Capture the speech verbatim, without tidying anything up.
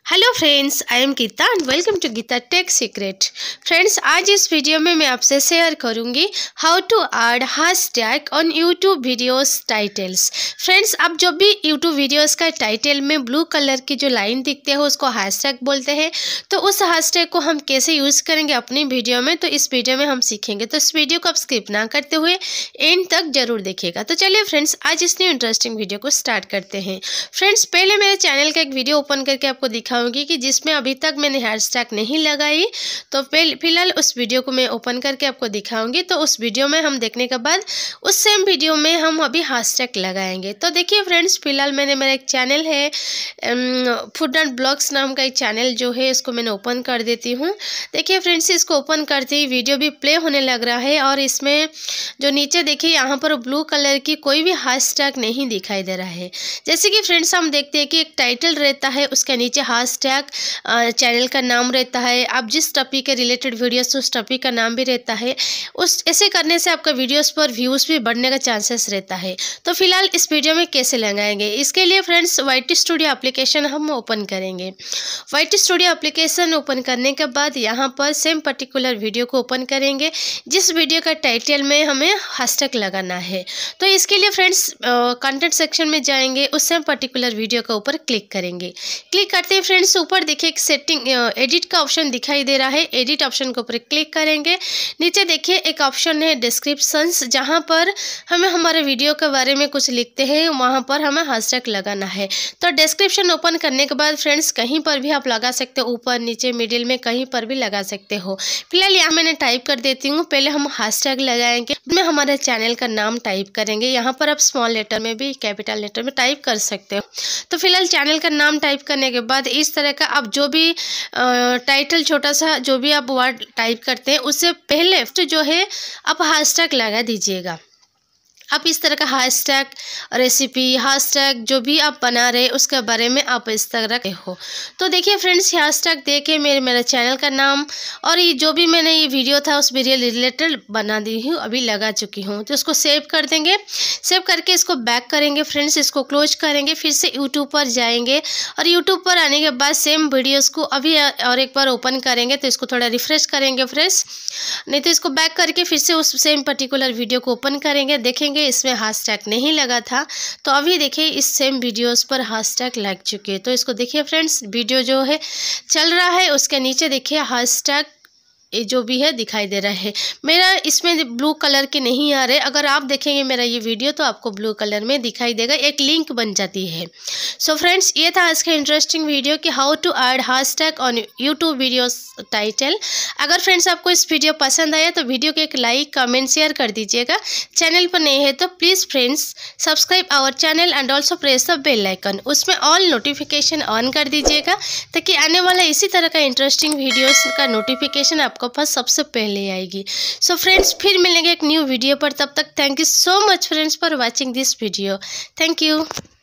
Hello friends, I am Geeta and welcome to Geeta tech secret. Friends, आज इस video में मैं आपसे शेयर करूंगी how to add hashtag on YouTube videos titles. Friends, आप जब भी यूट्यूब वीडियोस का टाइटल में ब्लू कलर की जो लाइन दिखते हैं उसको हैशटैग बोलते हैं। तो उस हैशटैग को हम कैसे यूज़ करेंगे अपनी वीडियो में, तो इस वीडियो में हम सीखेंगे। तो इस वीडियो को आप स्किप ना करते हुए एंड तक जरूर देखिएगा। तो चलिए फ्रेंड्स, आज इस न्यू इंटरेस्टिंग वीडियो को स्टार्ट करते हैं। फ्रेंड्स, पहले मेरे चैनल का एक वीडियो ओपन करके आपको दिखाऊंगी कि जिसमें अभी तक मैंने हैशटैग नहीं लगाई। तो फिलहाल उस वीडियो को मैं ओपन करके आपको दिखाऊंगी। तो उस वीडियो में हम देखने के बाद उस सेम वीडियो में हम अभी हैशटैग लगाएंगे। तो देखिए फ्रेंड्स, फिलहाल मैंने मेरा एक चैनल है फूड एंड ब्लॉग्स नाम का एक चैनल जो है, इसको मैंने ओपन कर देती हूँ। देखिए फ्रेंड्स, इसको ओपन करते ही वीडियो भी प्ले होने लग रहा है और इसमें जो नीचे देखिए यहाँ पर ब्लू कलर की कोई भी हैशटैग नहीं दिखाई दे रहा है। जैसे कि फ्रेंड्स हम देखते हैं कि एक टाइटल रहता है, उसके नीचे हैशटैग चैनल का नाम रहता है, आप जिस टॉपिक के रिलेटेड वीडियोस उस टॉपिक का नाम भी रहता है। उस ऐसे करने से आपका वीडियोस पर व्यूज़ भी बढ़ने का चांसेस रहता है। तो फिलहाल इस वीडियो में कैसे लगाएंगे, इसके लिए फ्रेंड्स वाईटी स्टूडियो एप्लीकेशन हम ओपन करेंगे। वाईटी स्टूडियो एप्लीकेशन ओपन करने के बाद यहाँ पर सेम पर्टिकुलर वीडियो को ओपन करेंगे जिस वीडियो का टाइटल में हमें हैशटैग लगाना है। तो इसके लिए फ्रेंड्स कंटेंट सेक्शन में जाएंगे, उस सेम पर्टिकुलर वीडियो के ऊपर क्लिक करेंगे। क्लिक करते ही फ्रेंड्स ऊपर देखिए एक सेटिंग एडिट का ऑप्शन दिखाई दे रहा है। एडिट ऑप्शन के ऊपर क्लिक करेंगे। नीचे देखिए एक ऑप्शन है डिस्क्रिप्शंस, जहां पर हमें हमारे वीडियो के बारे में कुछ लिखते हैं, वहां पर हमें हैशटैग लगाना है। तो डिस्क्रिप्शन ओपन करने के बाद फ्रेंड्स कहीं पर भी आप लगा सकते हो, ऊपर नीचे मिडिल में कहीं पर भी लगा सकते हो। फिलहाल यहाँ मैंने टाइप कर देती हूँ। पहले हम हैशटैग लगाएंगे, में हमारे चैनल का नाम टाइप करेंगे। यहाँ पर आप स्मॉल लेटर में भी कैपिटल लेटर में टाइप कर सकते हो। तो फिलहाल चैनल का नाम टाइप करने के बाद इस तरह का आप जो भी टाइटल छोटा सा जो भी आप वर्ड टाइप करते हैं उससे पहले तो जो है आप हैशटैग लगा दीजिएगा। आप इस तरह का हैशटैग रेसिपी हैशटैग जो भी आप बना रहे हैं उसके बारे में आप इस तरह के हो। तो देखिए फ्रेंड्स, हैशटैग देके मेरे मेरा चैनल का नाम और ये जो भी मैंने ये वीडियो था उस वीडियो रिलेटेड बना दी हूँ, अभी लगा चुकी हूँ। तो इसको सेव कर देंगे। सेव करके इसको बैक करेंगे फ्रेंड्स, इसको क्लोज करेंगे, फिर से यूट्यूब पर जाएंगे और यूट्यूब पर आने के बाद सेम वीडियोज़ को अभी और एक बार ओपन करेंगे। तो इसको थोड़ा रिफ्रेश करेंगे फ्रेंड्स, नहीं तो इसको बैक करके फिर से उस सेम पर्टिकुलर वीडियो को ओपन करेंगे। देखेंगे इसमें हैशटैग नहीं लगा था, तो अभी देखिए इस सेम वीडियोस पर हैशटैग लग चुके हैं। तो इसको देखिए फ्रेंड्स, वीडियो जो है चल रहा है उसके नीचे देखिए हैशटैग जो भी है दिखाई दे रहा है। मेरा इसमें ब्लू कलर के नहीं आ रहे। अगर आप देखेंगे मेरा ये वीडियो तो आपको ब्लू कलर में दिखाई देगा, एक लिंक बन जाती है। सो फ्रेंड्स, ये था आज का इंटरेस्टिंग वीडियो कि how to add hashtag on YouTube videos title. अगर फ्रेंड्स आपको इस वीडियो पसंद आया तो वीडियो को एक लाइक कमेंट शेयर कर दीजिएगा। चैनल पर नए हैं तो please friends subscribe our channel and also press the bell icon, उसमें ऑल नोटिफिकेशन ऑन कर दीजिएगा ताकि आने वाला इसी तरह का इंटरेस्टिंग वीडियोस का नोटिफिकेशन आपको पास सबसे पहले आएगी। सो फ्रेंड्स, फिर मिलेंगे एक न्यू वीडियो पर। तब तक thank you so much friends for watching this video. Thank you.